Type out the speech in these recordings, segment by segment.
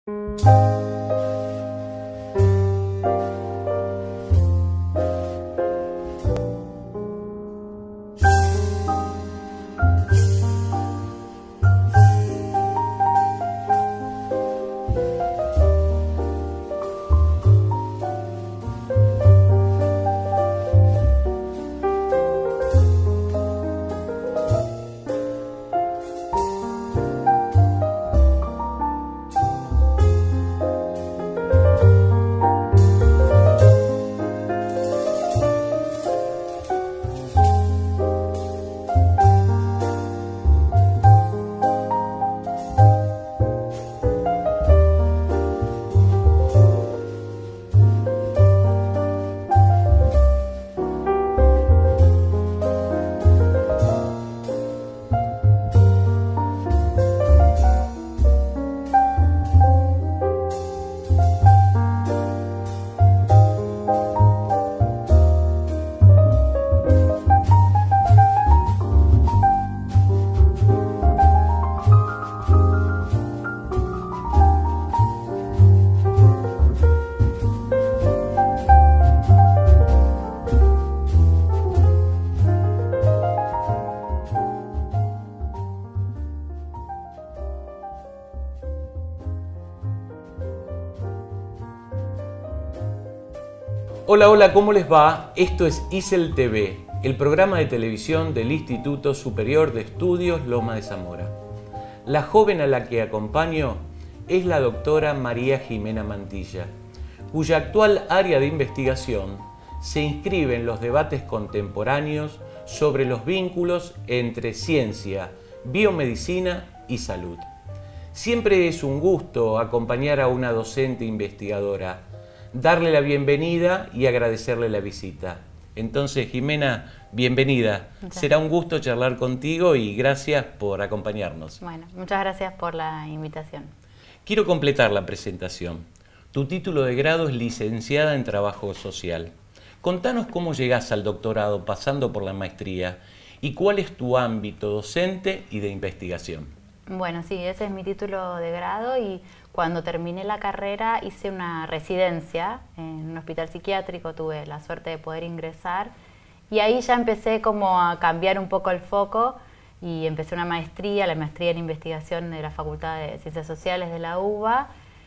Hola, hola, ¿cómo les va? Esto es ISEL TV, el programa de televisión del Instituto Superior de Estudios Loma de Zamora. La joven a la que acompaño es la doctora María Jimena Mantilla, cuya actual área de investigación se inscribe en los debates contemporáneos sobre los vínculos entre ciencia, biomedicina y salud. Siempre es un gusto acompañar a una docente investigadora, darle la bienvenida y agradecerle la visita. Entonces, Jimena, bienvenida. Será un gusto charlar contigo y gracias por acompañarnos. Bueno, muchas gracias por la invitación. Quiero completar la presentación. Tu título de grado es licenciada en Trabajo Social. Contanos cómo llegás al doctorado pasando por la maestría y cuál es tu ámbito docente y de investigación. Bueno, sí, ese es mi título de grado y cuando terminé la carrera hice una residencia en un hospital psiquiátrico, tuve la suerte de poder ingresar y ahí ya empecé como a cambiar un poco el foco y empecé una maestría, la maestría en investigación de la Facultad de Ciencias Sociales de la UBA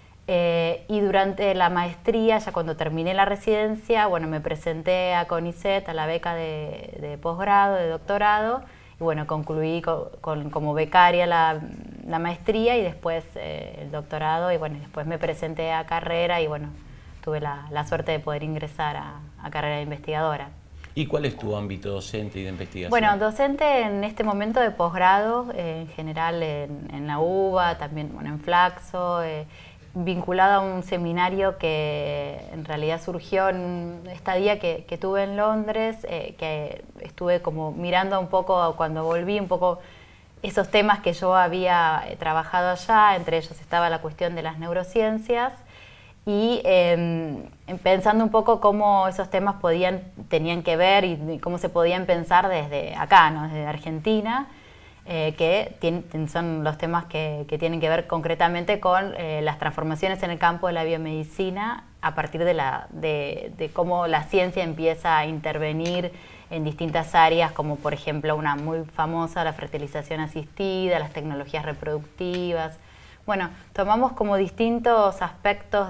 y durante la maestría, ya cuando terminé la residencia, bueno, me presenté a CONICET, a la beca de posgrado, de doctorado. Y bueno, concluí como becaria la maestría y después el doctorado y bueno, después me presenté a carrera y bueno, tuve la suerte de poder ingresar a carrera de investigadora. ¿Y cuál es tu ámbito docente y de investigación? Bueno, docente en este momento de posgrado, en general en la UBA, también bueno, en Flaxo, vinculada a un seminario que en realidad surgió en un estadía que tuve en Londres, que estuve como mirando un poco cuando volví, un poco esos temas que yo había trabajado allá, entre ellos estaba la cuestión de las neurociencias y pensando un poco cómo esos temas tenían que ver y cómo se podían pensar desde acá, ¿no? Desde Argentina. Que son los temas que tienen que ver concretamente con las transformaciones en el campo de la biomedicina a partir de cómo la ciencia empieza a intervenir en distintas áreas, como por ejemplo una muy famosa, la fertilización asistida, las tecnologías reproductivas. Bueno, tomamos como distintos aspectos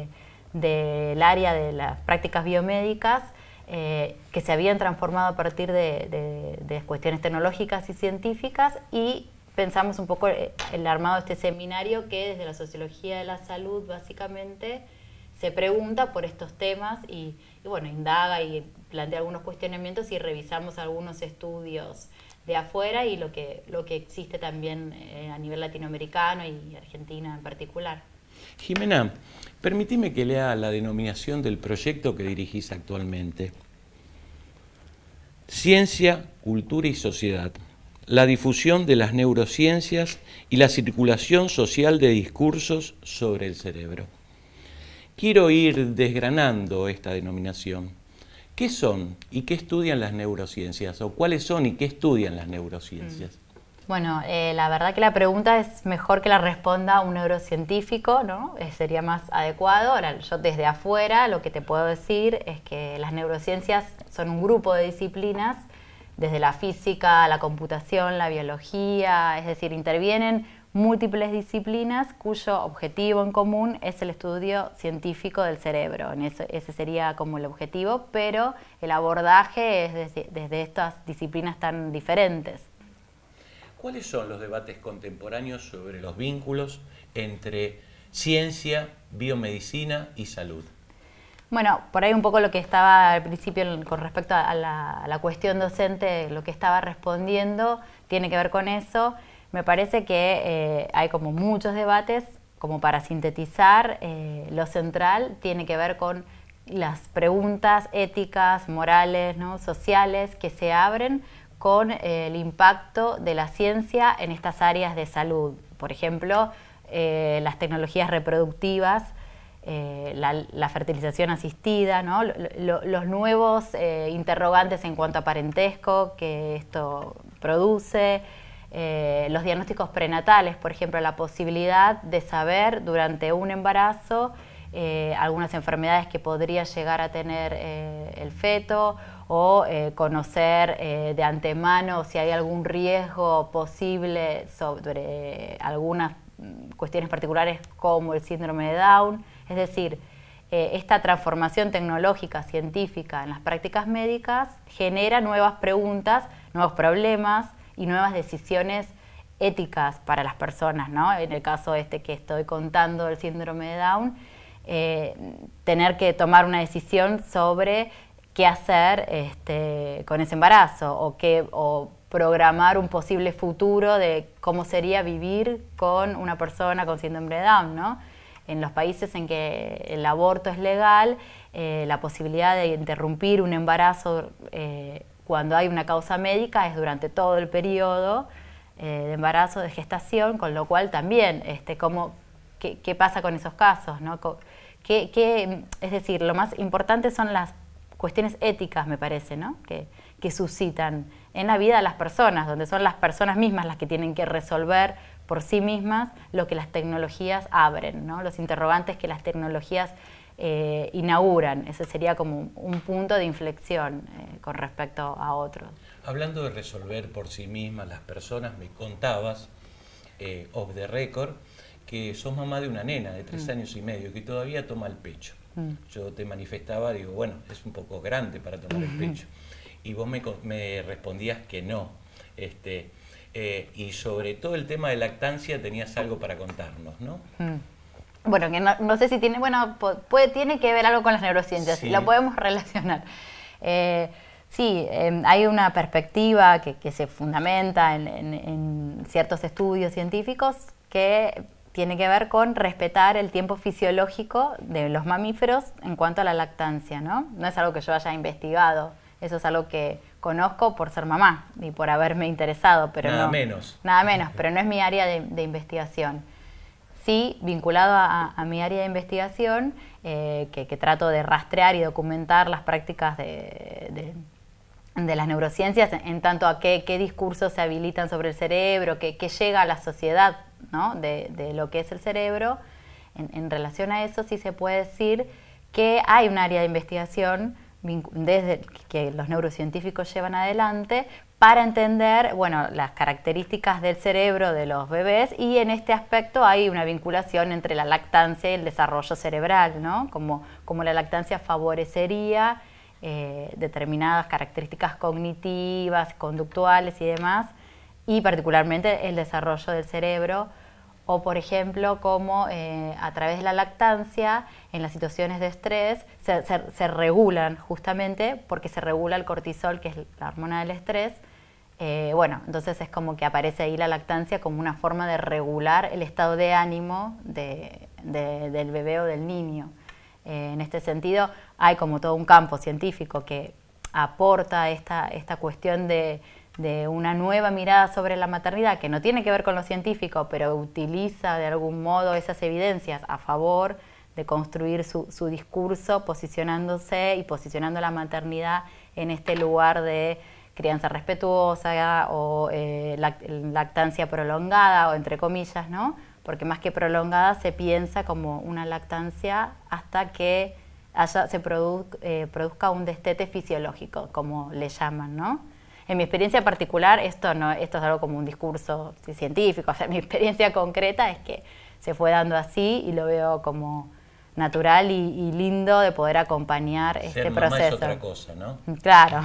del área de las prácticas biomédicas que se habían transformado a partir de cuestiones tecnológicas y científicas y pensamos un poco el armado de este seminario que desde la sociología de la salud básicamente se pregunta por estos temas y bueno, indaga y plantea algunos cuestionamientos y revisamos algunos estudios de afuera y lo que existe también a nivel latinoamericano y Argentina en particular. Jimena, permíteme que lea la denominación del proyecto que dirigís actualmente. Ciencia, cultura y sociedad. La difusión de las neurociencias y la circulación social de discursos sobre el cerebro. Quiero ir desgranando esta denominación. ¿Qué son y qué estudian las neurociencias? ¿O cuáles son y qué estudian las neurociencias? Bueno, la verdad que la pregunta es mejor que la responda un neurocientífico, ¿no? Sería más adecuado. Ahora, yo desde afuera lo que te puedo decir es que las neurociencias son un grupo de disciplinas, desde la física, la computación, la biología, es decir, intervienen múltiples disciplinas cuyo objetivo en común es el estudio científico del cerebro. Ese sería como el objetivo, pero el abordaje es desde estas disciplinas tan diferentes. ¿Cuáles son los debates contemporáneos sobre los vínculos entre ciencia, biomedicina y salud? Bueno, por ahí un poco lo que estaba al principio con respecto a la cuestión docente, lo que estaba respondiendo tiene que ver con eso. Me parece que hay como muchos debates, como para sintetizar, lo central tiene que ver con las preguntas éticas, morales, ¿no?, sociales que se abren con el impacto de la ciencia en estas áreas de salud. Por ejemplo, las tecnologías reproductivas, la fertilización asistida, ¿no?, los nuevos interrogantes en cuanto a parentesco que esto produce, los diagnósticos prenatales, por ejemplo, la posibilidad de saber durante un embarazo algunas enfermedades que podría llegar a tener el feto, o conocer de antemano si hay algún riesgo posible sobre algunas cuestiones particulares como el síndrome de Down. Es decir, esta transformación tecnológica, científica en las prácticas médicas genera nuevas preguntas, nuevos problemas y nuevas decisiones éticas para las personas, ¿no? En el caso que estoy contando del síndrome de Down, tener que tomar una decisión sobre qué hacer con ese embarazo o programar un posible futuro de cómo sería vivir con una persona con síndrome de Down, ¿no? En los países en que el aborto es legal, la posibilidad de interrumpir un embarazo cuando hay una causa médica es durante todo el periodo de embarazo, de gestación, con lo cual también, ¿qué pasa con esos casos, ¿no? Es decir, lo más importante son las cuestiones éticas, me parece, ¿no?, que suscitan en la vida de las personas, donde son las personas mismas las que tienen que resolver por sí mismas lo que las tecnologías abren, ¿no?, los interrogantes que las tecnologías inauguran. Ese sería como un punto de inflexión con respecto a otros. Hablando de resolver por sí mismas las personas, me contabas, off the record, que sos mamá de una nena de 3 años y medio que todavía toma el pecho. Yo te manifestaba, digo, bueno, es un poco grande para tomar el pecho. Y vos me respondías que no. Y sobre todo el tema de lactancia tenías algo para contarnos, ¿no? Bueno, que no sé si tiene, bueno, tiene que ver algo con las neurociencias, sí. Lo podemos relacionar. Sí, hay una perspectiva que se fundamenta en ciertos estudios científicos que tiene que ver con respetar el tiempo fisiológico de los mamíferos en cuanto a la lactancia, ¿no? No es algo que yo haya investigado, eso es algo que conozco por ser mamá y por haberme interesado, pero nada menos, pero no es mi área de investigación. Sí, vinculado a mi área de investigación, que trato de rastrear y documentar las prácticas de las neurociencias en tanto a qué discursos se habilitan sobre el cerebro, qué llega a la sociedad, ¿no?, de lo que es el cerebro. En relación a eso sí se puede decir que hay un área de investigación desde que los neurocientíficos llevan adelante para entender, bueno, las características del cerebro de los bebés, y en este aspecto hay una vinculación entre la lactancia y el desarrollo cerebral, ¿no? Como la lactancia favorecería determinadas características cognitivas, conductuales y demás, y particularmente el desarrollo del cerebro, o por ejemplo como a través de la lactancia en las situaciones de estrés se regulan, justamente porque se regula el cortisol, que es la hormona del estrés. Bueno, entonces es como que aparece ahí la lactancia como una forma de regular el estado de ánimo del bebé o del niño. En este sentido hay como todo un campo científico que aporta esta cuestión de una nueva mirada sobre la maternidad, que no tiene que ver con lo científico, pero utiliza de algún modo esas evidencias a favor de construir su discurso, posicionándose y posicionando la maternidad en este lugar crianza respetuosa o lactancia prolongada, o entre comillas, ¿no? Porque más que prolongada se piensa como una lactancia hasta que se produzca un destete fisiológico, como le llaman, ¿no? En mi experiencia particular, esto es algo como un discurso científico, o sea, mi experiencia concreta es que se fue dando así y lo veo como natural y lindo de poder acompañar este proceso. Ser mamá es otra cosa, ¿no? Claro.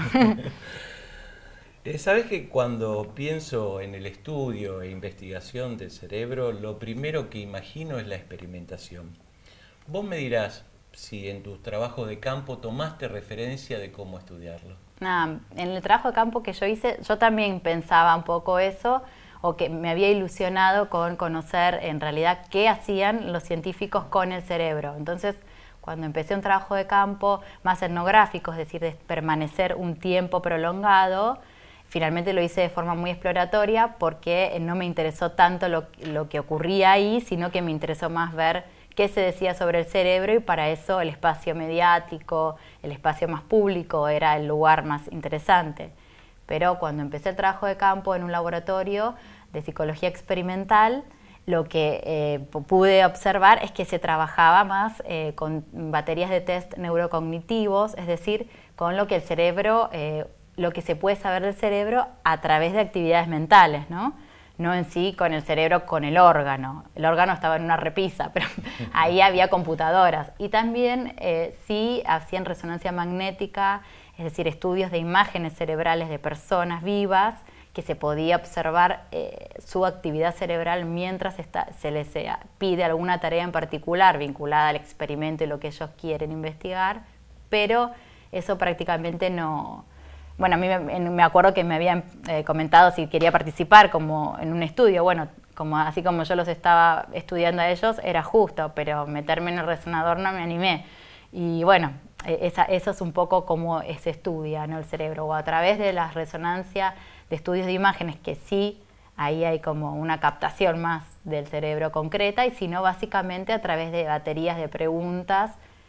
Sabes que cuando pienso en el estudio e investigación del cerebro, lo primero que imagino es la experimentación. Vos me dirás si en tus trabajos de campo tomaste referencia de cómo estudiarlo. En el trabajo de campo que yo hice, yo también pensaba un poco eso, o que me había ilusionado con conocer en realidad qué hacían los científicos con el cerebro. Entonces, cuando empecé un trabajo de campo más etnográfico, es decir, de permanecer un tiempo prolongado, finalmente lo hice de forma muy exploratoria porque no me interesó tanto lo que ocurría ahí, sino que me interesó más ver qué se decía sobre el cerebro, y para eso el espacio mediático, el espacio más público era el lugar más interesante. Pero cuando empecé el trabajo de campo en un laboratorio de psicología experimental, lo que pude observar es que se trabajaba más con baterías de test neurocognitivos, es decir, con lo que el cerebro, lo que se puede saber del cerebro a través de actividades mentales, ¿no? No en sí con el cerebro, con el órgano. El órgano estaba en una repisa, pero ahí había computadoras. Y también sí hacían resonancia magnética, es decir, estudios de imágenes cerebrales de personas vivas, que se podía observar su actividad cerebral mientras se les pide alguna tarea en particular vinculada al experimento y lo que ellos quieren investigar, pero eso prácticamente no... Bueno, a mí me acuerdo que me habían comentado si quería participar como en un estudio. Bueno, así como yo los estaba estudiando a ellos, era justo, pero meterme en el resonador no me animé. Y bueno, eso es un poco cómo se estudia, ¿no?, el cerebro, o a través de la resonancia de estudios de imágenes, que sí, ahí hay como una captación más del cerebro concreta, y si no, básicamente a través de baterías de preguntas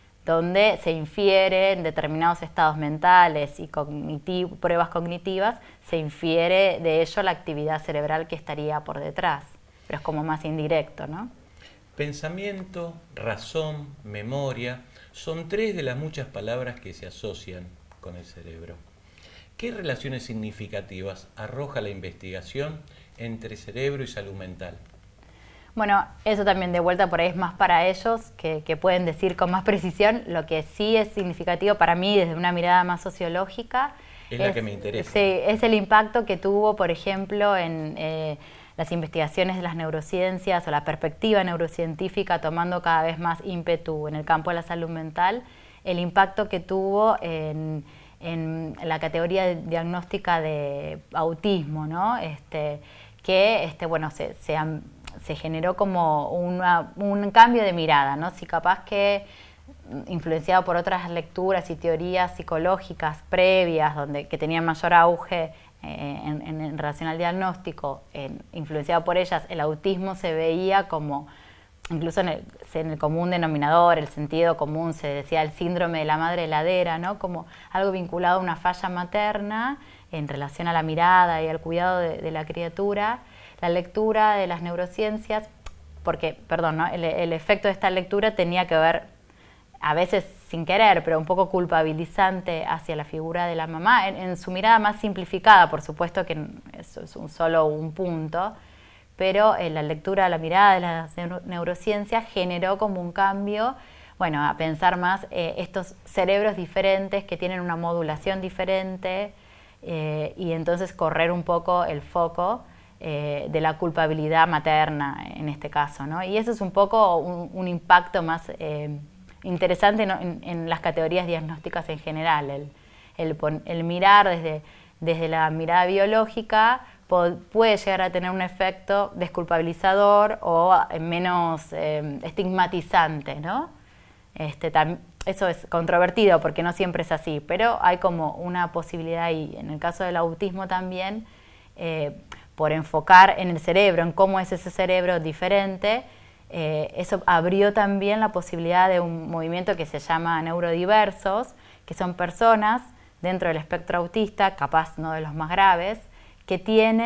donde se infieren determinados estados mentales y pruebas cognitivas, se infiere de ello la actividad cerebral que estaría por detrás, pero es como más indirecto, ¿no? Pensamiento, razón, memoria, son tres de las muchas palabras que se asocian con el cerebro. ¿Qué relaciones significativas arroja la investigación entre cerebro y salud mental? Bueno, eso también de vuelta por ahí es más para ellos, que pueden decir con más precisión. Lo que sí es significativo para mí desde una mirada más sociológica es la que me interesa. Sí, es el impacto que tuvo, por ejemplo, en las investigaciones de las neurociencias, o la perspectiva neurocientífica tomando cada vez más ímpetu en el campo de la salud mental, el impacto que tuvo en la categoría diagnóstica de autismo, ¿no? Bueno, se generó como un cambio de mirada, ¿no? Si capaz que influenciado por otras lecturas y teorías psicológicas previas que tenían mayor auge en relación al diagnóstico, influenciado por ellas, el autismo se veía como, incluso en el común denominador, el sentido común, se decía el síndrome de la madre heladera, ¿no? Como algo vinculado a una falla materna en relación a la mirada y al cuidado de la criatura. La lectura de las neurociencias, porque, perdón, ¿no?, el efecto de esta lectura tenía que ver, a veces sin querer, pero un poco culpabilizante hacia la figura de la mamá, en su mirada más simplificada, por supuesto que eso es solo un punto, pero la lectura, la mirada de las neurociencias generó como un cambio, bueno, a pensar más estos cerebros diferentes que tienen una modulación diferente, y entonces correr un poco el foco de la culpabilidad materna en este caso, ¿no? Y eso es un poco un impacto más interesante, ¿no?, en las categorías diagnósticas en general. El mirar desde la mirada biológica puede llegar a tener un efecto desculpabilizador o menos estigmatizante, ¿no? Eso es controvertido porque no siempre es así, pero hay como una posibilidad, y en el caso del autismo también, por enfocar en el cerebro, en cómo es ese cerebro diferente, eso abrió también la posibilidad de un movimiento que se llama neurodiversos, que son personas dentro del espectro autista, capaz no de los más graves, que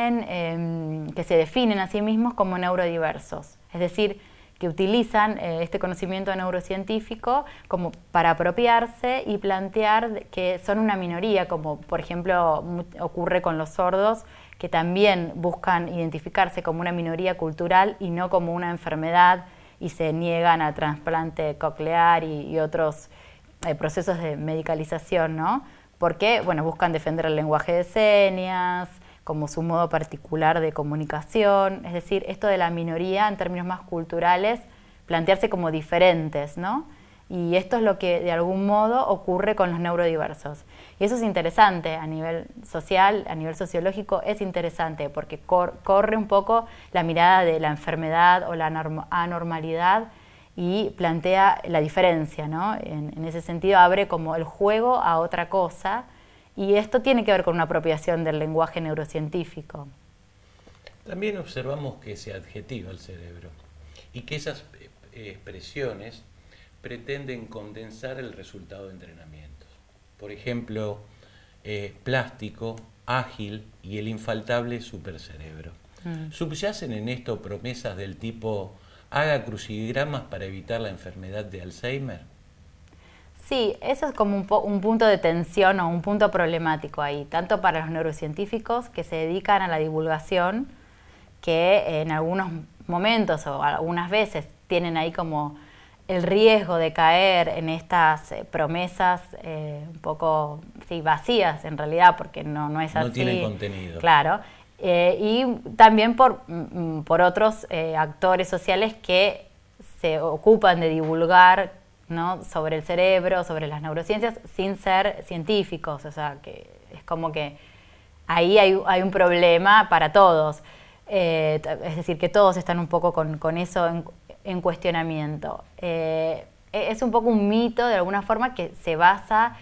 que se definen a sí mismos como neurodiversos. Es decir, que utilizan este conocimiento neurocientífico como para apropiarse y plantear que son una minoría, como por ejemplo ocurre con los sordos, que también buscan identificarse como una minoría cultural y no como una enfermedad, y se niegan al trasplante coclear y otros procesos de medicalización, ¿no? Porque, bueno, buscan defender el lenguaje de señas como su modo particular de comunicación. Es decir, esto de la minoría en términos más culturales, plantearse como diferentes, ¿no? Y esto es lo que de algún modo ocurre con los neurodiversos. Y eso es interesante a nivel social, a nivel sociológico es interesante porque corre un poco la mirada de la enfermedad o la anormalidad y plantea la diferencia, ¿no? En ese sentido abre como el juego a otra cosa, y esto tiene que ver con una apropiación del lenguaje neurocientífico. También observamos que se adjetiva el cerebro y que esas expresiones pretenden condensar el resultado de entrenamientos. Por ejemplo, plástico, ágil y el infaltable supercerebro. ¿Subyacen en esto promesas del tipo haga crucigramas para evitar la enfermedad de Alzheimer? Sí, eso es como un punto de tensión o un punto problemático ahí, tanto para los neurocientíficos que se dedican a la divulgación, que en algunos momentos o algunas veces tienen ahí como el riesgo de caer en estas promesas un poco vacías en realidad, porque no es así. No tienen contenido. Claro. Y también por otros actores sociales que se ocupan de divulgar, ¿no?, sobre el cerebro, sobre las neurociencias, sin ser científicos. O sea, que es como que ahí hay un problema para todos. Es decir, que todos están un poco con eso en cuestionamiento. Es un poco un mito, de alguna forma, que se basa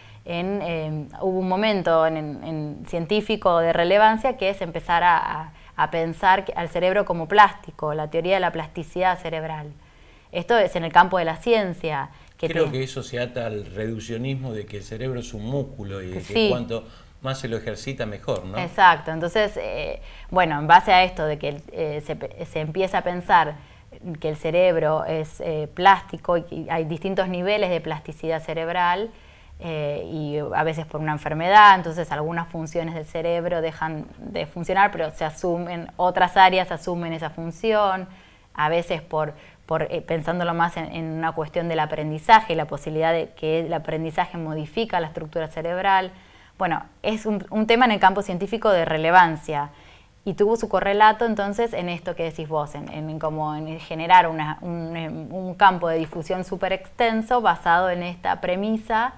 hubo un momento en científico de relevancia que es empezar a pensar al cerebro como plástico, la teoría de la plasticidad cerebral. Esto es en el campo de la ciencia. Creo que eso se ata al reduccionismo de que el cerebro es un músculo y de que cuanto más se lo ejercita, mejor, ¿no? Exacto. Entonces, bueno, en base a esto de que se empieza a pensar que el cerebro es plástico y hay distintos niveles de plasticidad cerebral, y a veces por una enfermedad, entonces algunas funciones del cerebro dejan de funcionar, pero otras áreas asumen esa función, a veces pensándolo más en una cuestión del aprendizaje y la posibilidad de que el aprendizaje modifica la estructura cerebral. Bueno, es un tema en el campo científico de relevancia y tuvo su correlato entonces en esto que decís vos, en generar un campo de difusión súper extenso basado en esta premisa.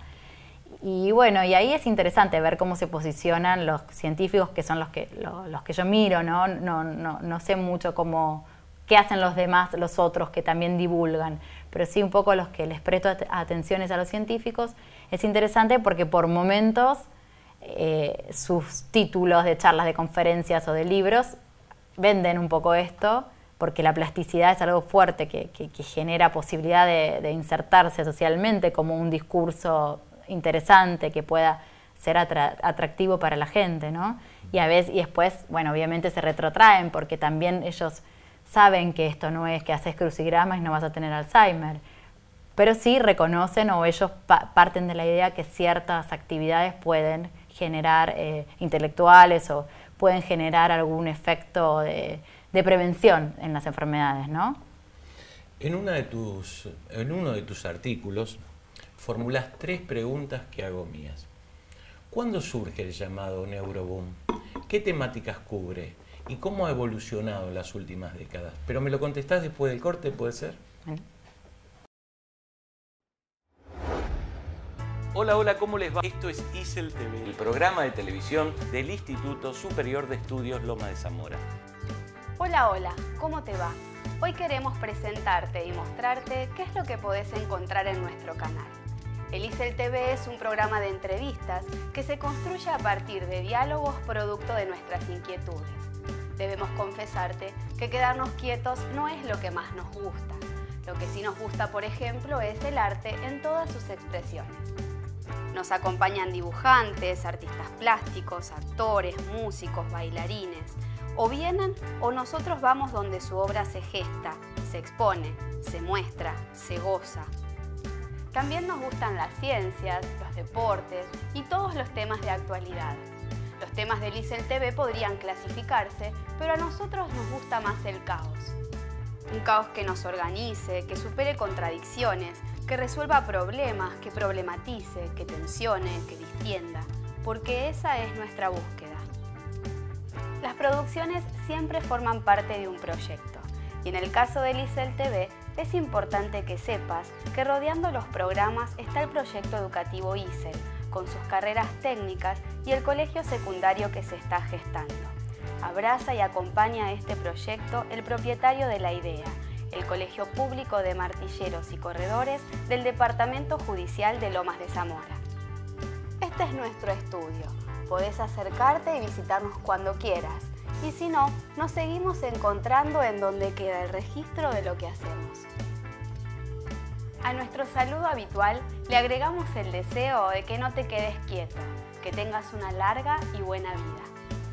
Y bueno, y ahí es interesante ver cómo se posicionan los científicos, que son los que yo miro, ¿no? No sé mucho qué hacen los demás, los otros que también divulgan, pero sí un poco los que les presto atenciones a los científicos. Es interesante porque por momentos sus títulos de charlas, de conferencias o de libros venden un poco esto, porque la plasticidad es algo fuerte que genera posibilidad de insertarse socialmente como un discurso interesante que pueda ser atractivo para la gente, ¿no? Y después, bueno, obviamente se retrotraen porque también ellos saben que esto no es que haces crucigramas y no vas a tener Alzheimer, pero sí reconocen o ellos parten de la idea que ciertas actividades pueden generar intelectuales o pueden generar algún efecto de prevención en las enfermedades, ¿no? En uno de tus artículos formulas 3 preguntas que hago mías. ¿Cuándo surge el llamado neuroboom? ¿Qué temáticas cubre? ¿Y cómo ha evolucionado en las últimas décadas? Pero me lo contestás después del corte, ¿puede ser? Bueno. Hola, ¿cómo les va? Esto es ISEL TV, el programa de televisión del Instituto Superior de Estudios Loma de Zamora. Hola, ¿cómo te va? Hoy queremos presentarte y mostrarte qué es lo que podés encontrar en nuestro canal. El ISEL TV es un programa de entrevistas que se construye a partir de diálogos producto de nuestras inquietudes. Debemos confesarte que quedarnos quietos no es lo que más nos gusta. Lo que sí nos gusta, por ejemplo, es el arte en todas sus expresiones. Nos acompañan dibujantes, artistas plásticos, actores, músicos, bailarines. O vienen o nosotros vamos donde su obra se gesta, se expone, se muestra, se goza. También nos gustan las ciencias, los deportes y todos los temas de actualidad. Los temas del ISEL TV podrían clasificarse, pero a nosotros nos gusta más el caos. Un caos que nos organice, que supere contradicciones, que resuelva problemas, que problematice, que tensione, que distienda, porque esa es nuestra búsqueda. Las producciones siempre forman parte de un proyecto, y en el caso del ISEL TV es importante que sepas que rodeando los programas está el proyecto educativo ISEL, con sus carreras técnicas y el colegio secundario que se está gestando. Abraza y acompaña a este proyecto el propietario de la idea, el Colegio Público de Martilleros y Corredores del Departamento Judicial de Lomas de Zamora. Este es nuestro estudio. Podés acercarte y visitarnos cuando quieras. Y si no, nos seguimos encontrando en donde queda el registro de lo que hacemos. A nuestro saludo habitual le agregamos el deseo de que no te quedes quieto, que tengas una larga y buena vida.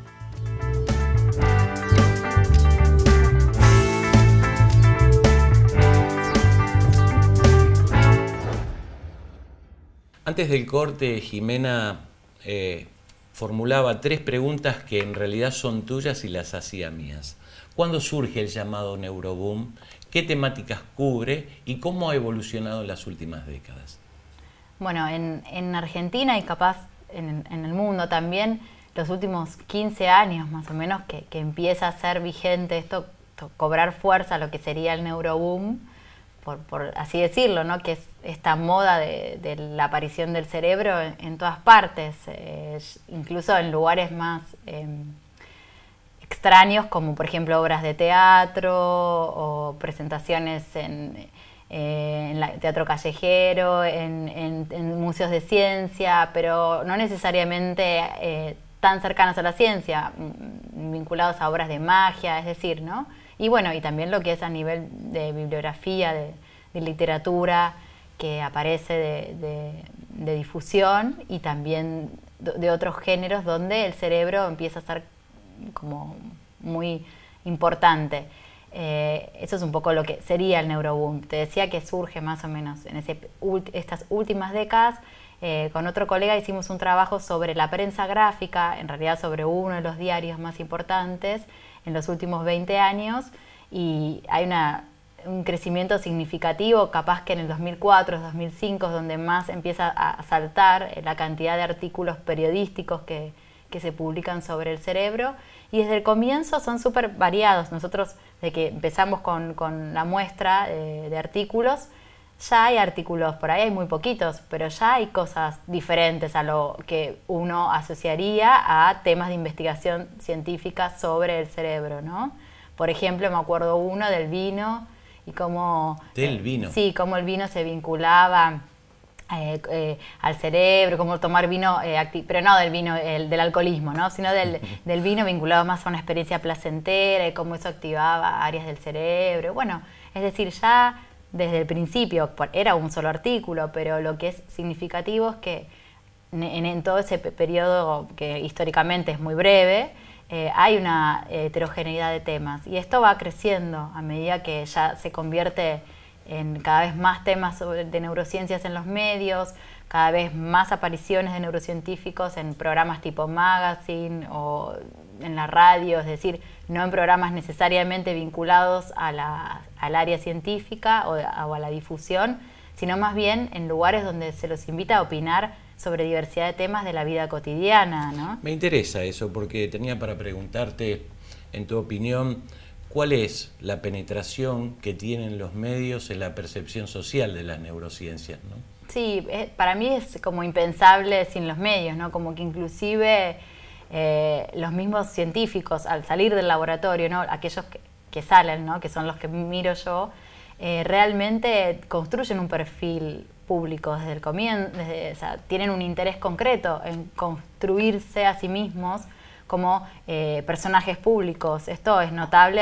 Antes del corte, Jimena formulaba 3 preguntas que en realidad son tuyas y las hacía mías. ¿Cuándo surge el llamado neuroboom? ¿Qué temáticas cubre? ¿Y cómo ha evolucionado en las últimas décadas? Bueno, en Argentina y capaz en el mundo también, los últimos 15 años más o menos que empieza a ser vigente esto, cobrar fuerza lo que sería el neuroboom, por así decirlo, ¿no? Que es esta moda de la aparición del cerebro en todas partes, incluso en lugares más extraños, como por ejemplo obras de teatro o presentaciones en teatro callejero, en museos de ciencia, pero no necesariamente tan cercanos a la ciencia, vinculados a obras de magia, es decir, ¿no? Y bueno, y también lo que es a nivel de bibliografía, de literatura, que aparece de difusión, y también de otros géneros donde el cerebro empieza a ser como muy importante. Eso es un poco lo que sería el neuroboom. Te decía que surge más o menos en estas últimas décadas. Con otro colega hicimos un trabajo sobre la prensa gráfica, en realidad sobre uno de los diarios más importantes en los últimos 20 años, y hay un crecimiento significativo, capaz que en el 2004, 2005 es donde más empieza a saltar la cantidad de artículos periodísticos que se publican sobre el cerebro, y desde el comienzo son súper variados. Nosotros, desde que empezamos con la muestra de artículos, ya hay artículos, por ahí hay muy poquitos, pero ya hay cosas diferentes a lo que uno asociaría a temas de investigación científica sobre el cerebro, ¿no? Por ejemplo, me acuerdo uno del vino y cómo... ¿Del vino? Sí, cómo el vino se vinculaba al cerebro, cómo tomar vino, pero no del vino, del alcoholismo, ¿no? Sino del vino vinculado más a una experiencia placentera y cómo eso activaba áreas del cerebro. Bueno, es decir, ya desde el principio era un solo artículo, pero lo que es significativo es que en todo ese periodo, que históricamente es muy breve, hay una heterogeneidad de temas, y esto va creciendo a medida que ya se convierte en cada vez más temas de neurociencias en los medios, cada vez más apariciones de neurocientíficos en programas tipo magazine o en la radio, es decir, no en programas necesariamente vinculados al área científica o a la difusión, sino más bien en lugares donde se los invita a opinar sobre diversidad de temas de la vida cotidiana, ¿no? Me interesa eso, porque tenía para preguntarte, en tu opinión, ¿cuál es la penetración que tienen los medios en la percepción social de las neurociencias, ¿no? Sí, para mí es como impensable sin los medios, ¿no? Como que inclusive los mismos científicos, al salir del laboratorio, ¿no? Aquellos que salen, ¿no? Que son los que miro yo, realmente construyen un perfil público desde el comienzo, o sea, tienen un interés concreto en construirse a sí mismos como personajes públicos. Esto es notorio,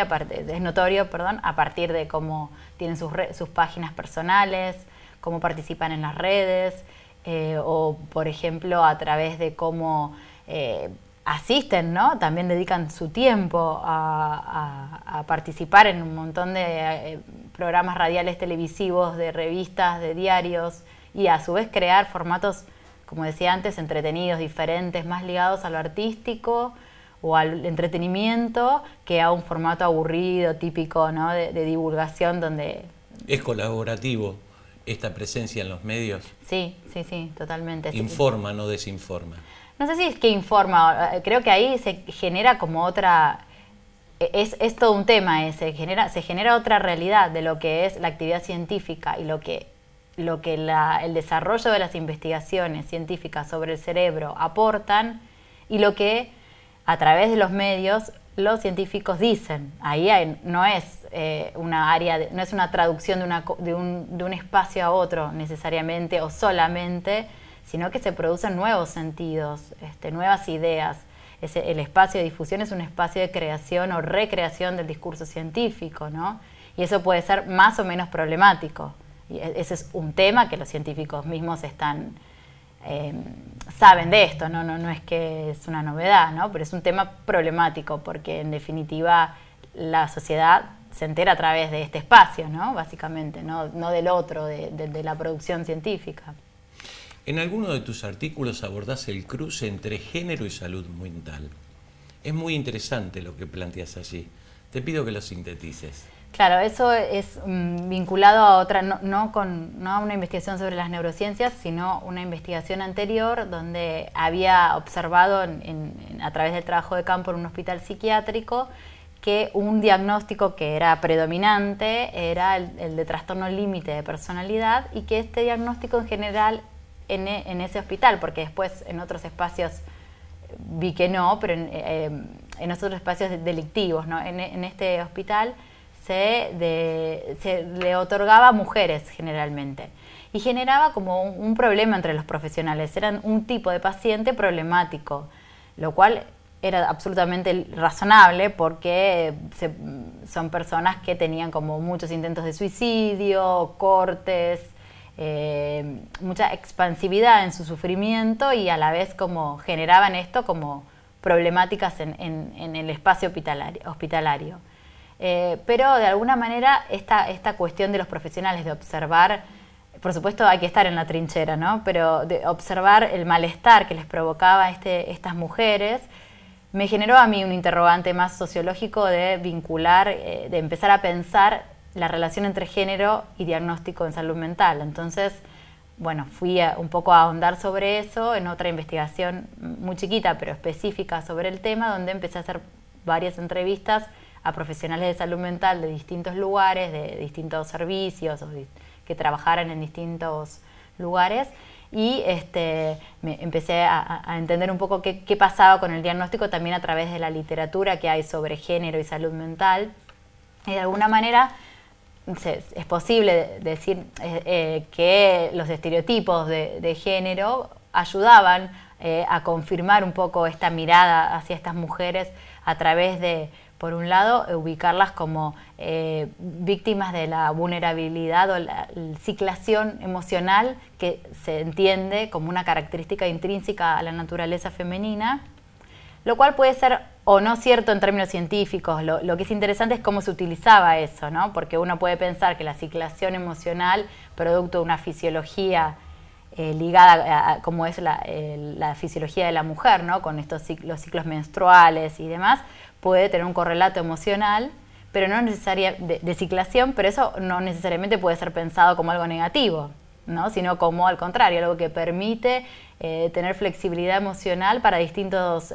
a partir de cómo tienen sus páginas personales, cómo participan en las redes, o por ejemplo a través de cómo asisten, ¿no? También dedican su tiempo a participar en un montón de programas radiales, televisivos, de revistas, de diarios, y a su vez crear formatos, como decía antes, entretenidos, diferentes, más ligados a lo artístico o al entretenimiento que a un formato aburrido, típico, ¿no? de divulgación donde... ¿Es colaborativo esta presencia en los medios? Sí, sí, sí, totalmente. ¿Informa, no desinforma? No sé si es que informa, creo que ahí se genera como otra... Es todo un tema ese, se genera otra realidad de lo que es la actividad científica y lo que el desarrollo de las investigaciones científicas sobre el cerebro aportan y lo que a través de los medios los científicos dicen. Ahí no es una área, no es una traducción de un espacio a otro necesariamente o solamente, sino que se producen nuevos sentidos, nuevas ideas. El espacio de difusión es un espacio de creación o recreación del discurso científico, ¿no? Y eso puede ser más o menos problemático. Y ese es un tema que los científicos mismos saben de esto, no es que es una novedad, ¿no? Pero es un tema problemático porque en definitiva la sociedad se entera a través de este espacio, ¿no? Básicamente, no del otro, de la producción científica. En alguno de tus artículos abordás el cruce entre género y salud mental. Es muy interesante lo que planteas allí. Te pido que lo sintetices. Claro, eso es vinculado a otra, no a una investigación sobre las neurociencias, sino una investigación anterior donde había observado a través del trabajo de campo en un hospital psiquiátrico que un diagnóstico que era predominante era el de trastorno límite de personalidad, y que este diagnóstico en general en ese hospital, porque después en otros espacios vi que no, pero en otros espacios delictivos, ¿no? En este hospital se le otorgaba a mujeres generalmente y generaba como un problema entre los profesionales. Eran un tipo de paciente problemático, lo cual era absolutamente razonable porque son personas que tenían como muchos intentos de suicidio, cortes, mucha expansividad en su sufrimiento, y a la vez como generaban esto como problemáticas en el espacio hospitalario. Pero de alguna manera esta cuestión de los profesionales de observar, por supuesto hay que estar en la trinchera, ¿no? Pero de observar el malestar que les provocaba estas mujeres, me generó a mí un interrogante más sociológico de vincular, de empezar a pensar la relación entre género y diagnóstico en salud mental. Entonces, bueno, fui un poco a ahondar sobre eso en otra investigación muy chiquita pero específica sobre el tema, donde empecé a hacer varias entrevistas a profesionales de salud mental de distintos lugares, de distintos servicios, que trabajaran en distintos lugares, y me empecé a entender un poco qué pasaba con el diagnóstico también a través de la literatura que hay sobre género y salud mental. Y de alguna manera es posible decir que los estereotipos de género ayudaban a confirmar un poco esta mirada hacia estas mujeres a través de, por un lado, ubicarlas como víctimas de la vulnerabilidad o la ciclación emocional que se entiende como una característica intrínseca a la naturaleza femenina, lo cual puede ser o no cierto en términos científicos. Lo que es interesante es cómo se utilizaba eso, ¿no? Porque uno puede pensar que la ciclación emocional, producto de una fisiología ligada a como es la fisiología de la mujer, ¿no? Con los ciclos menstruales y demás, puede tener un correlato emocional, pero no necesariamente de ciclación, pero eso no necesariamente puede ser pensado como algo negativo, ¿no? Sino como al contrario, algo que permite tener flexibilidad emocional para distintos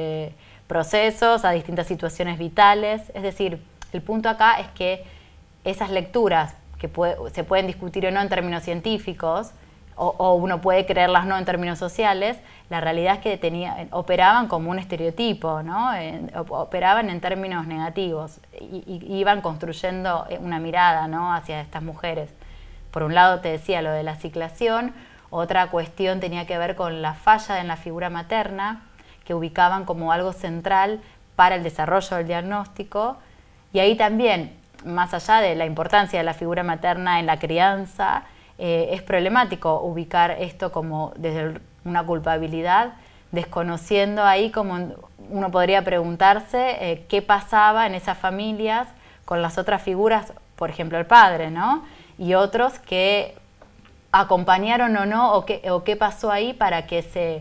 procesos, a distintas situaciones vitales. Es decir, el punto acá es que esas lecturas que se pueden discutir o no en términos científicos, o uno puede creerlas no en términos sociales, la realidad es que operaban como un estereotipo, ¿no? Operaban en términos negativos y iban construyendo una mirada, ¿no? Hacia estas mujeres. Por un lado te decía lo de la ciclación, otra cuestión tenía que ver con la falla en la figura materna, que ubicaban como algo central para el desarrollo del diagnóstico, y ahí también, más allá de la importancia de la figura materna en la crianza, es problemático ubicar esto como desde una culpabilidad, desconociendo ahí como uno podría preguntarse qué pasaba en esas familias con las otras figuras, por ejemplo el padre, ¿no? Y otros que acompañaron o no, o qué pasó ahí para que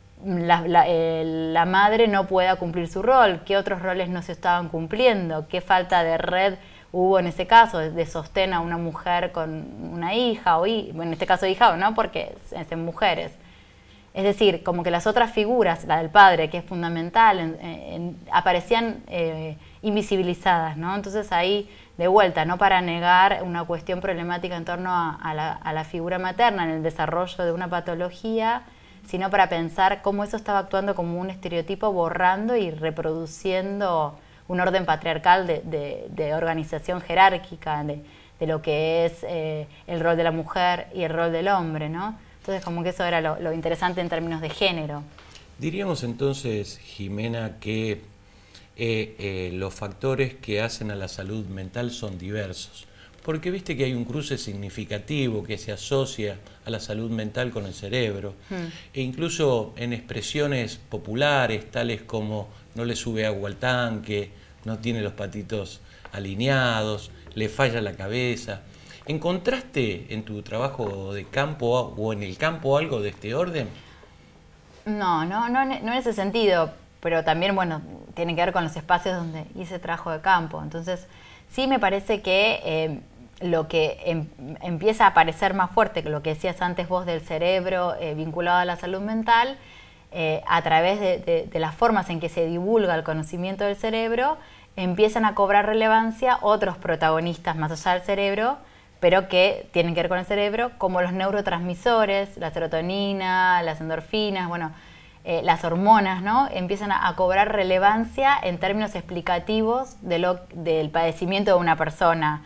la madre no pueda cumplir su rol, qué otros roles no se estaban cumpliendo, qué falta de red hubo en ese caso, de sostén a una mujer con una hija, bueno, en este caso hija, ¿no? Porque es en mujeres. Es decir, como que las otras figuras, la del padre, que es fundamental, aparecían invisibilizadas, ¿no? Entonces ahí, de vuelta, no para negar una cuestión problemática en torno a la figura materna en el desarrollo de una patología, sino para pensar cómo eso estaba actuando como un estereotipo, borrando y reproduciendo un orden patriarcal de organización jerárquica, de lo que es el rol de la mujer y el rol del hombre, ¿no? Entonces como que eso era lo interesante en términos de género. Diríamos entonces, Jimena, que los factores que hacen a la salud mental son diversos, porque viste que hay un cruce significativo que se asocia a la salud mental con el cerebro, e incluso en expresiones populares tales como no le sube agua al tanque, no tiene los patitos alineados, le falla la cabeza. ¿Encontraste en tu trabajo de campo o en el campo algo de este orden? No en ese sentido, pero también, bueno, tiene que ver con los espacios donde hice trabajo de campo. Entonces, sí me parece que lo que empieza a aparecer más fuerte, que lo que decías antes vos del cerebro vinculado a la salud mental, a través de las formas en que se divulga el conocimiento del cerebro, empiezan a cobrar relevancia otros protagonistas más allá del cerebro, pero que tienen que ver con el cerebro, como los neurotransmisores, la serotonina, las endorfinas, bueno, las hormonas, ¿no? Empiezan a cobrar relevancia en términos explicativos del padecimiento de una persona.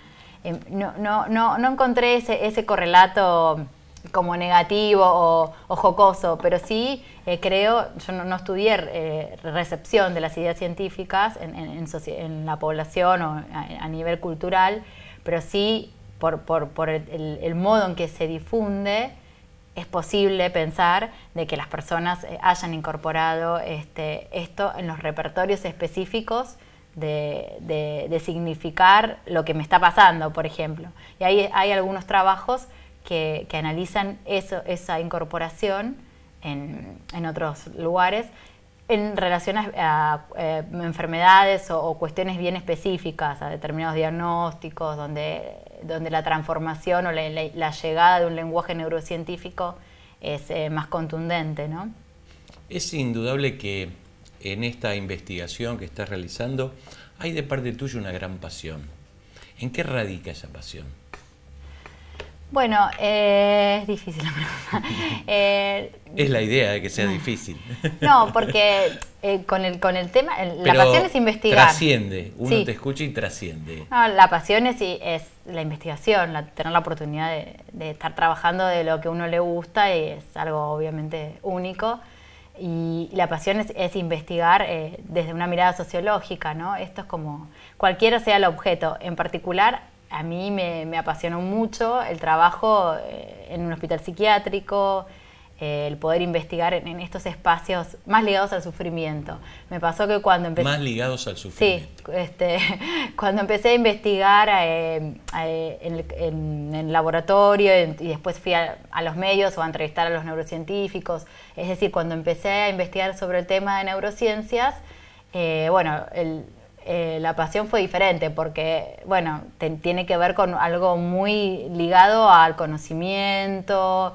No encontré ese correlato como negativo o jocoso, pero sí creo, yo no estudié recepción de las ideas científicas en la población o a nivel cultural, pero sí por el modo en que se difunde, es posible pensar de que las personas hayan incorporado esto en los repertorios específicos de significar lo que me está pasando, por ejemplo. Y hay algunos trabajos que analizan esa incorporación en otros lugares en relación a enfermedades o cuestiones bien específicas, a determinados diagnósticos, donde la transformación o la llegada de un lenguaje neurocientífico es más contundente, ¿no? Es indudable que en esta investigación que estás realizando hay de parte tuya una gran pasión. ¿En qué radica esa pasión? Bueno, es difícil la pregunta. Es la idea de que sea difícil. No, porque con el tema, la pasión es investigar. Trasciende, uno sí. Te escucha y trasciende. No, la pasión es la investigación, tener la oportunidad de estar trabajando de lo que a uno le gusta, y es algo obviamente único. Y la pasión es investigar desde una mirada sociológica, ¿no? Esto es como, cualquiera sea el objeto, en particular a mí me apasionó mucho el trabajo en un hospital psiquiátrico, el poder investigar en estos espacios más ligados al sufrimiento. Me pasó que cuando empecé... Más ligados al sufrimiento. Sí, cuando empecé a investigar en el laboratorio y después fui a los medios o a entrevistar a los neurocientíficos, es decir, cuando empecé a investigar sobre el tema de neurociencias, bueno, la pasión fue diferente porque, bueno, tiene que ver con algo muy ligado al conocimiento,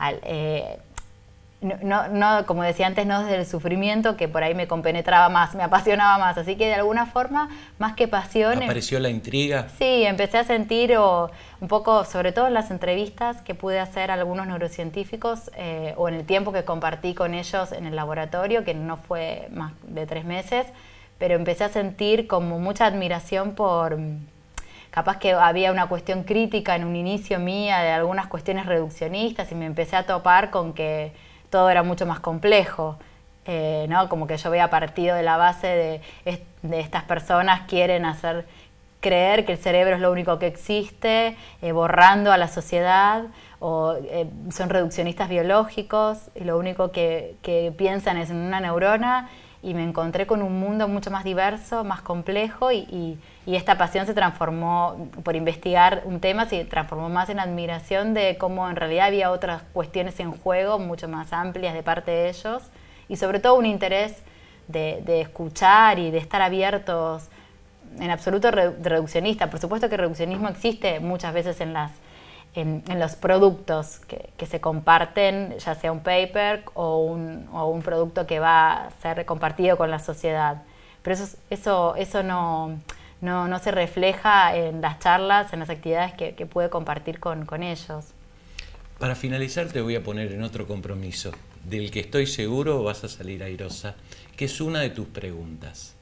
no, como decía antes, no desde el sufrimiento, que por ahí me compenetraba más, me apasionaba más. Así que de alguna forma, más que pasión... ¿Apareció la intriga? Sí, empecé a sentir un poco, sobre todo en las entrevistas que pude hacer a algunos neurocientíficos o en el tiempo que compartí con ellos en el laboratorio, que no fue más de 3 meses, pero empecé a sentir como mucha admiración por... Capaz que había una cuestión crítica en un inicio mía de algunas cuestiones reduccionistas y me empecé a topar con que todo era mucho más complejo, ¿no? Como que yo había partido de la base de estas personas quieren hacer creer que el cerebro es lo único que existe, borrando a la sociedad son reduccionistas biológicos y lo único que piensan es en una neurona, y me encontré con un mundo mucho más diverso, más complejo, y esta pasión se transformó, por investigar un tema, se transformó más en admiración de cómo en realidad había otras cuestiones en juego mucho más amplias de parte de ellos, y sobre todo un interés de escuchar y de estar abiertos, en absoluto reduccionista. Por supuesto que el reduccionismo existe muchas veces en los productos que se comparten, ya sea un paper o un producto que va a ser compartido con la sociedad. Pero eso no se refleja en las charlas, en las actividades que puede compartir con ellos. Para finalizar te voy a poner en otro compromiso, del que estoy seguro vas a salir airosa, que es una de tus preguntas.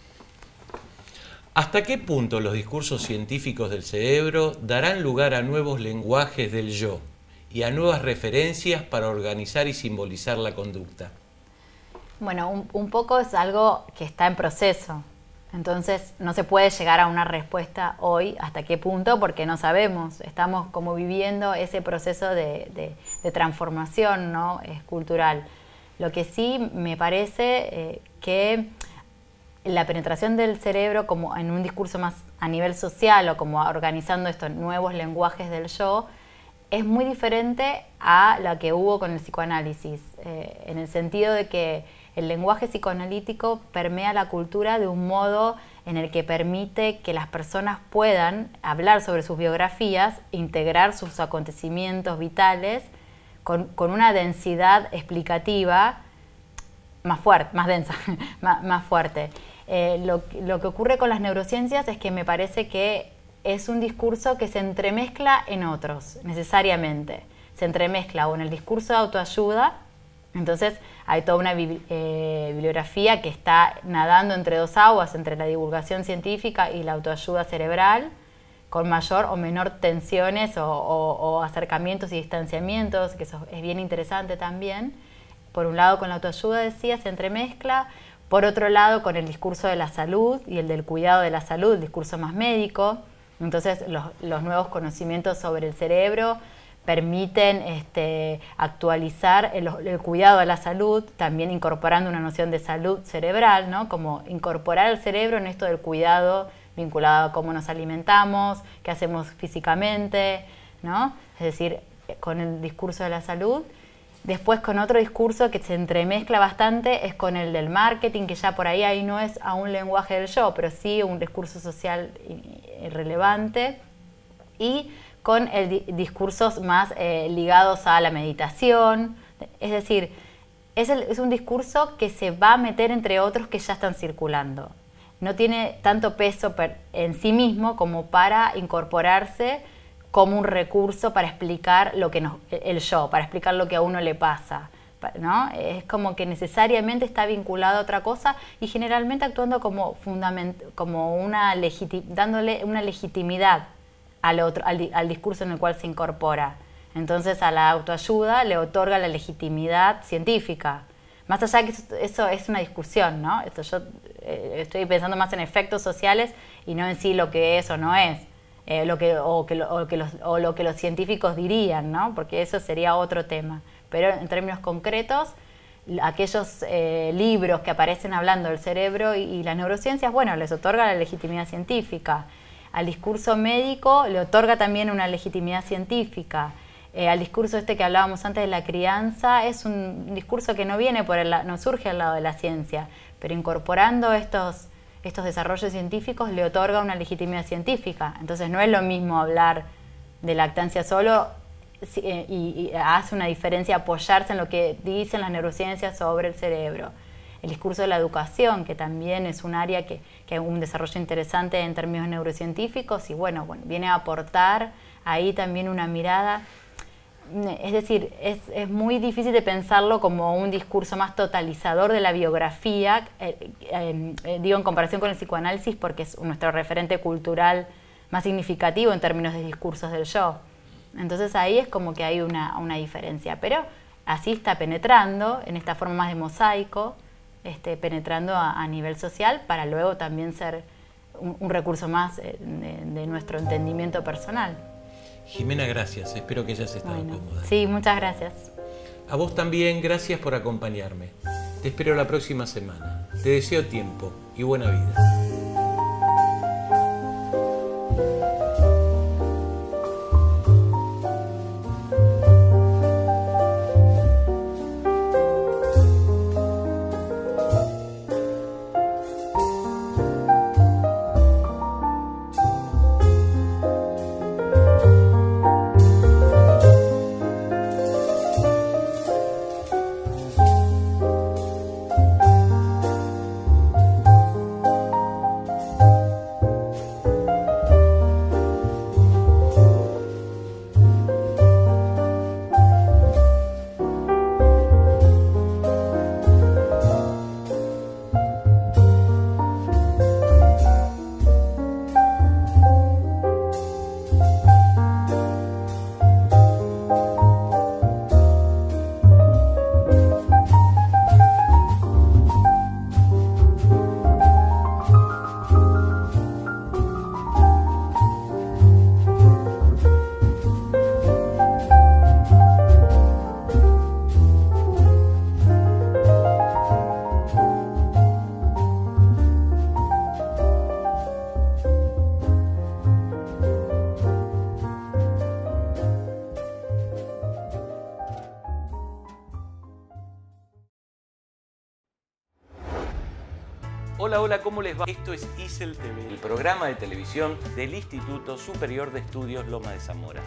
¿Hasta qué punto los discursos científicos del cerebro darán lugar a nuevos lenguajes del yo y a nuevas referencias para organizar y simbolizar la conducta? Bueno, un poco es algo que está en proceso. Entonces no se puede llegar a una respuesta hoy hasta qué punto, porque no sabemos. Estamos como viviendo ese proceso de transformación, ¿no? Cultural. Lo que sí me parece que la penetración del cerebro como en un discurso más a nivel social o como organizando estos nuevos lenguajes del yo es muy diferente a la que hubo con el psicoanálisis, en el sentido de que el lenguaje psicoanalítico permea la cultura de un modo en el que permite que las personas puedan hablar sobre sus biografías, integrar sus acontecimientos vitales con una densidad explicativa más fuerte, más densa, más fuerte. Lo que ocurre con las neurociencias es que me parece que es un discurso que se entremezcla en otros, necesariamente. Se entremezcla o en el discurso de autoayuda, entonces hay toda una bibliografía que está nadando entre dos aguas, entre la divulgación científica y la autoayuda cerebral, con mayor o menor tensiones o acercamientos y distanciamientos, que eso es bien interesante también. Por un lado con la autoayuda, decía, se entremezcla. Por otro lado, con el discurso de la salud y el del cuidado de la salud, el discurso más médico. Entonces, los nuevos conocimientos sobre el cerebro permiten actualizar el cuidado de la salud, también incorporando una noción de salud cerebral, ¿no? Como incorporar el cerebro en esto del cuidado vinculado a cómo nos alimentamos, qué hacemos físicamente, ¿no? Es decir, con el discurso de la salud. Después con otro discurso que se entremezcla bastante es con el del marketing, que ya por ahí no es a un lenguaje del yo, pero sí un discurso social relevante, y con discursos más ligados a la meditación. Es decir, es un discurso que se va a meter entre otros que ya están circulando. No tiene tanto peso en sí mismo como para incorporarse como un recurso para explicar el yo, para explicar lo que a uno le pasa, ¿no? Es como que necesariamente está vinculado a otra cosa y generalmente actuando como dándole una legitimidad al discurso en el cual se incorpora. Entonces a la autoayuda le otorga la legitimidad científica. Más allá de que eso es una discusión, ¿no? Yo estoy pensando más en efectos sociales y no en sí lo que es o no es. Lo que los científicos dirían, ¿no? Porque eso sería otro tema. Pero en términos concretos, aquellos libros que aparecen hablando del cerebro y las neurociencias, bueno, les otorga la legitimidad científica. Al discurso médico le otorga también una legitimidad científica. Al discurso que hablábamos antes de la crianza, es un discurso que no surge al lado de la ciencia, pero incorporando estos desarrollos científicos le otorga una legitimidad científica. Entonces no es lo mismo hablar de lactancia solo y hace una diferencia apoyarse en lo que dicen las neurociencias sobre el cerebro. El discurso de la educación, que también es un área que hay un desarrollo interesante en términos neurocientíficos y bueno, viene a aportar ahí también una mirada. Es decir, es muy difícil de pensarlo como un discurso más totalizador de la biografía, digo en comparación con el psicoanálisis porque es nuestro referente cultural más significativo en términos de discursos del yo. Entonces ahí es como que hay una diferencia, pero así está penetrando en esta forma más de mosaico, penetrando a nivel social para luego también ser un recurso más de nuestro entendimiento personal. Jimena, gracias. Espero que hayas estado cómoda. Sí, muchas gracias. A vos también, gracias por acompañarme. Te espero la próxima semana. Te deseo tiempo y buena vida. Hola, hola, ¿cómo les va? Esto es ISEL TV, el programa de televisión del Instituto Superior de Estudios Lomas de Zamora.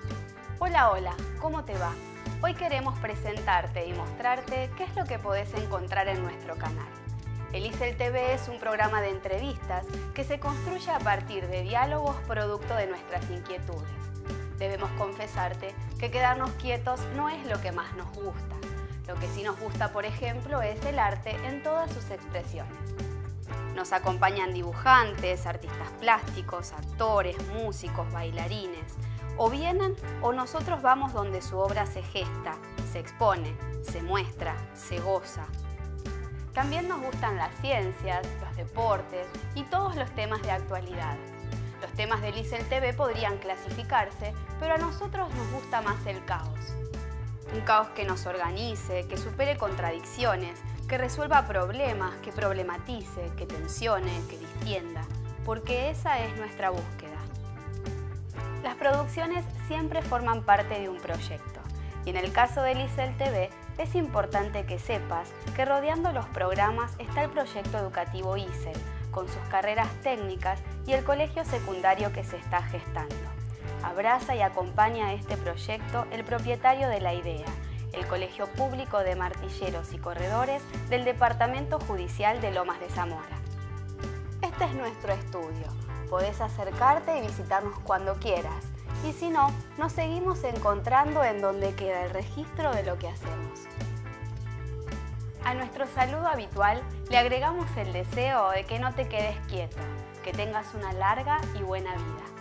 Hola, hola, ¿cómo te va? Hoy queremos presentarte y mostrarte qué es lo que podés encontrar en nuestro canal. El ISEL TV es un programa de entrevistas que se construye a partir de diálogos producto de nuestras inquietudes. Debemos confesarte que quedarnos quietos no es lo que más nos gusta. Lo que sí nos gusta, por ejemplo, es el arte en todas sus expresiones. Nos acompañan dibujantes, artistas plásticos, actores, músicos, bailarines. O vienen o nosotros vamos donde su obra se gesta, se expone, se muestra, se goza. También nos gustan las ciencias, los deportes y todos los temas de actualidad. Los temas del ISEL TV podrían clasificarse, pero a nosotros nos gusta más el caos. Un caos que nos organice, que supere contradicciones, que resuelva problemas, que problematice, que tensione, que distienda, porque esa es nuestra búsqueda. Las producciones siempre forman parte de un proyecto, y en el caso del ISEL TV es importante que sepas que rodeando los programas está el proyecto educativo ISEL, con sus carreras técnicas y el colegio secundario que se está gestando. Abraza y acompaña a este proyecto el propietario de la idea, el Colegio Público de Martilleros y Corredores del Departamento Judicial de Lomas de Zamora. Este es nuestro estudio. Podés acercarte y visitarnos cuando quieras. Y si no, nos seguimos encontrando en donde queda el registro de lo que hacemos. A nuestro saludo habitual le agregamos el deseo de que no te quedes quieto, que tengas una larga y buena vida.